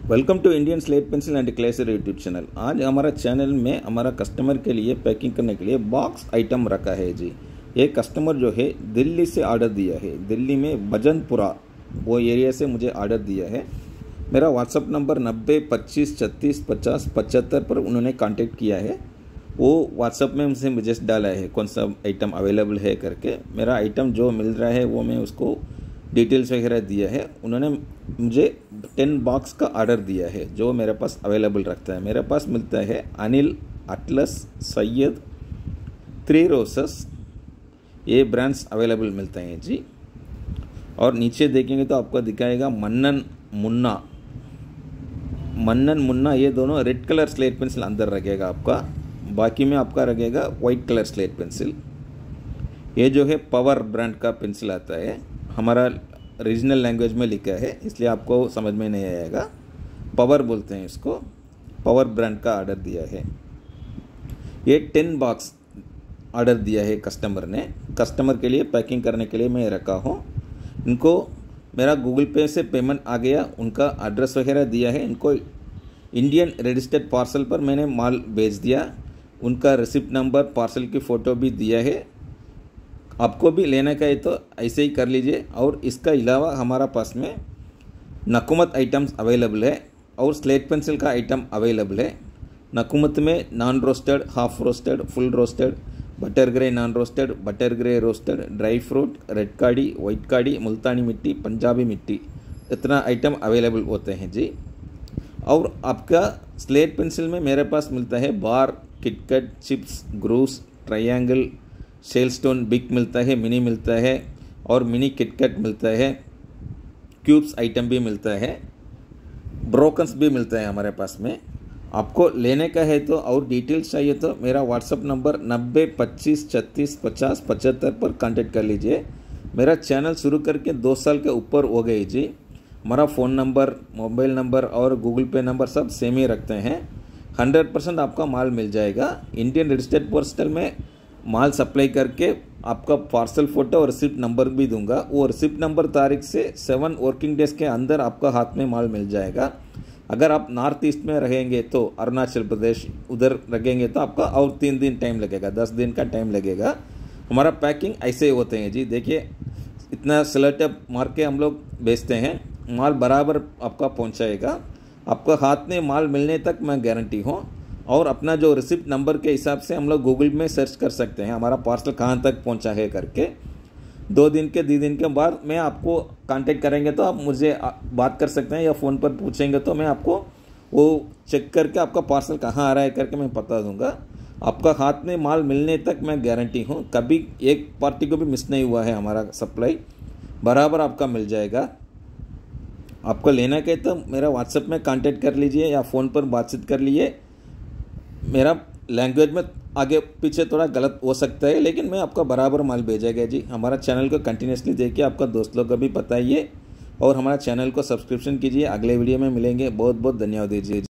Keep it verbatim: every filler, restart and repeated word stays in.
Welcome to Indian slate pencil and क्लेसर YouTube channel. आज हमारा चैनल में हमारा कस्टमर के लिए पैकिंग करने के लिए बॉक्स आइटम रखा है जी। ये कस्टमर जो है दिल्ली से ऑर्डर दिया है, दिल्ली में भजनपुरा वो एरिया से मुझे ऑर्डर दिया है। मेरा व्हाट्सअप नंबर नब्बे पच्चीस छत्तीस पचास पचहत्तर पर उन्होंने कांटेक्ट किया है। वो व्हाट्सअप में मुझसे मैसेज डाला है कौन सा आइटम अवेलेबल है करके। मेरा आइटम जो मिल रहा है वो मैं उसको डिटेल्स वगैरह दिया है। उन्होंने मुझे टेन बॉक्स का ऑर्डर दिया है जो मेरे पास अवेलेबल रखता है। मेरे पास मिलता है Anil, Atlas, Syed, three roses, ये ब्रांड्स अवेलेबल मिलते हैं जी। और नीचे देखेंगे तो आपको दिखाएगा मन्नन मुन्ना, मन्नन मुन्ना, ये दोनों रेड कलर स्लेट पेंसिल अंदर रखेगा आपका, बाकी में आपका रखेगा वाइट कलर स्लेट पेंसिल। ये जो है पावर ब्रांड का पेंसिल आता है, हमारा रीजनल लैंग्वेज में लिखा है इसलिए आपको समझ में नहीं आएगा। पावर बोलते हैं इसको, पावर ब्रांड का ऑर्डर दिया है। ये टेन बॉक्स ऑर्डर दिया है कस्टमर ने। कस्टमर के लिए पैकिंग करने के लिए मैं रखा हूँ। इनको मेरा गूगल पे से पेमेंट आ गया, उनका एड्रेस वगैरह दिया है। इनको इंडियन रजिस्टर्ड पार्सल पर मैंने माल भेज दिया। उनका रिसिप्ट नंबर, पार्सल की फ़ोटो भी दिया है। आपको भी लेना का है तो ऐसे ही कर लीजिए। और इसका अलावा हमारा पास में नकुमत आइटम्स अवेलेबल है और स्लेट पेंसिल का आइटम अवेलेबल है। नकुमत में non roasted, half roasted, full roasted, butter grey non roasted, butter grey roasted, dry fruit, red काड़ी, वाइट काड़ी, मुल्तानी मिट्टी, पंजाबी मिट्टी, इतना आइटम अवेलेबल होते हैं जी। और आपका स्लेट पेंसिल में मेरे पास मिलता है बार, किटकट, चिप्स, ग्रूस, ट्रायंगल, सेल स्टोन बिग मिलता है, मिनी मिलता है और मिनी किटकट मिलता है, क्यूब्स आइटम भी मिलता है, ब्रोकन्स भी मिलता है हमारे पास में। आपको लेने का है तो और डिटेल्स चाहिए तो मेरा व्हाट्सअप नंबर नब्बे पच्चीस छत्तीस पचास पचहत्तर पर कांटेक्ट कर लीजिए। मेरा चैनल शुरू करके दो साल के ऊपर हो गए जी। हमारा फ़ोन नंबर, मोबाइल नंबर और गूगल पे नंबर सब सेम ही रखते हैं। हंड्रेड परसेंट आपका माल मिल जाएगा। इंडियन रजिस्टर्ड पोस्टल में माल सप्लाई करके आपका पार्सल फ़ोटो और रिसिप्ट नंबर भी दूंगा। वो रिसिप्ट नंबर तारीख से सेवन वर्किंग डेज के अंदर आपका हाथ में माल मिल जाएगा। अगर आप नॉर्थ ईस्ट में रहेंगे तो अरुणाचल प्रदेश उधर रहेंगे तो आपका और तीन दिन टाइम लगेगा, दस दिन का टाइम लगेगा। हमारा पैकिंग ऐसे ही होते हैं जी। देखिए इतना सेलोटेप मार के हम लोग बेचते हैं, माल बराबर आपका पहुँचाएगा। आपका हाथ में माल मिलने तक मैं गारंटी हूँ। और अपना जो रिसिप्ट नंबर के हिसाब से हम लोग गूगल में सर्च कर सकते हैं हमारा पार्सल कहाँ तक पहुंचा है करके। दो दिन के तीन दिन के बाद मैं आपको कांटेक्ट करेंगे तो आप मुझे बात कर सकते हैं या फ़ोन पर पूछेंगे तो मैं आपको वो चेक करके आपका पार्सल कहाँ आ रहा है करके मैं बता दूंगा। आपका हाथ में माल मिलने तक मैं गारंटी हूँ, कभी एक पार्टी को भी मिस नहीं हुआ है। हमारा सप्लाई बराबर आपका मिल जाएगा। आपको लेना के तो मेरा व्हाट्सएप में कॉन्टेक्ट कर लीजिए या फ़ोन पर बातचीत कर लीजिए। मेरा लैंग्वेज में आगे पीछे थोड़ा गलत हो सकता है लेकिन मैं आपका बराबर माल भेजेगा जी। हमारा चैनल को कंटिन्यूसली देखिए, आपका दोस्त लोग को भी बताइए और हमारा चैनल को सब्सक्रिप्शन कीजिए। अगले वीडियो में मिलेंगे। बहुत बहुत धन्यवाद दीजिए।